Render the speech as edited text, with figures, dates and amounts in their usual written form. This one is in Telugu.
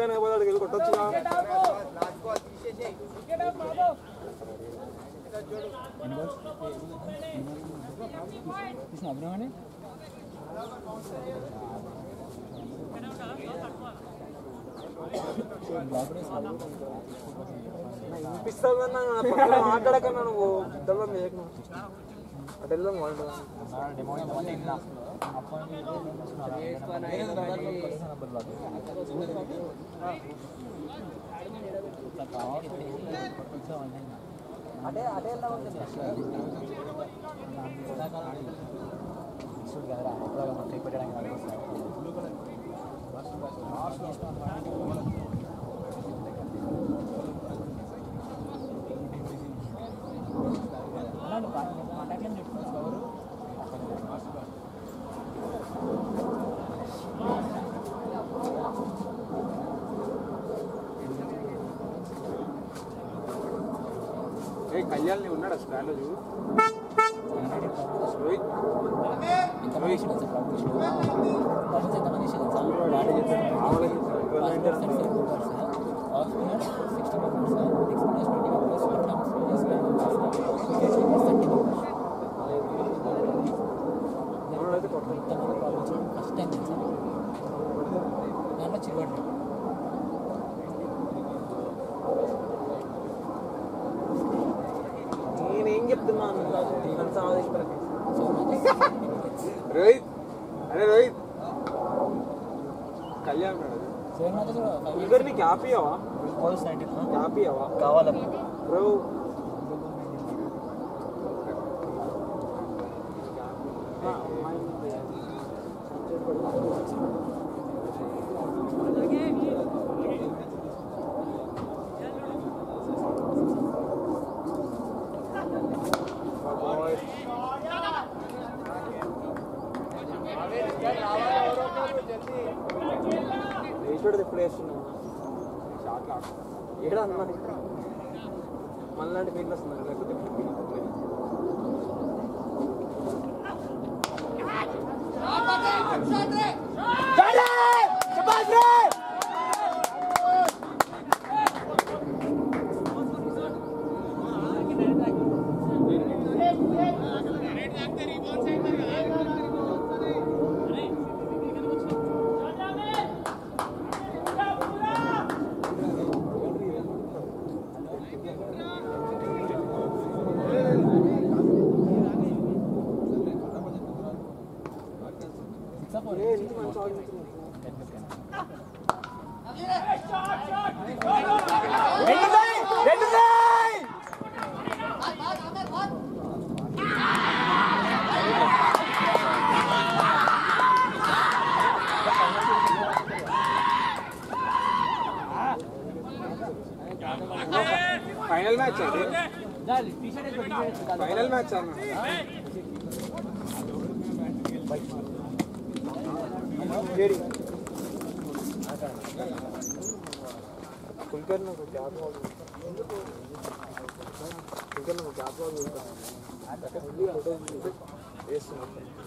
అయిపోయినా పోతాడు వెళ్ళి కొట్టొచ్చుగా అభినవని వినిపిస్తామన్నా పక్కన మాట్లాడకన్నా నువ్వు ఇద్దరు మేకు అటు వెళ్దాం వాళ్ళు అదే అదే ఎలా ఉంటుంది కదరా మొత్తం పెట్టడానికి కళ్యాణ్ ఉన్నాడు స్టాండ్ రోహిత్ ఫస్ట్ టైం తెలుసా దాంట్లో చిరువడ్డు నేనేం చెప్తున్నాను రోహిత్ అరే రోహిత్ కళ్యాణ్ ఇద్దరిని క్యాప్ ఇవ్వవా క్యాప్ ఇవ్వవా కావాలా బ్రో ఎప్పుడు వేస్తున్నావు ఏడా అన్నా మళ్ళీ ఫీల్ వస్తున్నారు లేకపోతే ఫైనల్ మ్యాచ్ అది ఫైనల్ మ్యాచ్ అన్న कुलकर्णी को क्या बोल कुलकर्णी को क्या बोल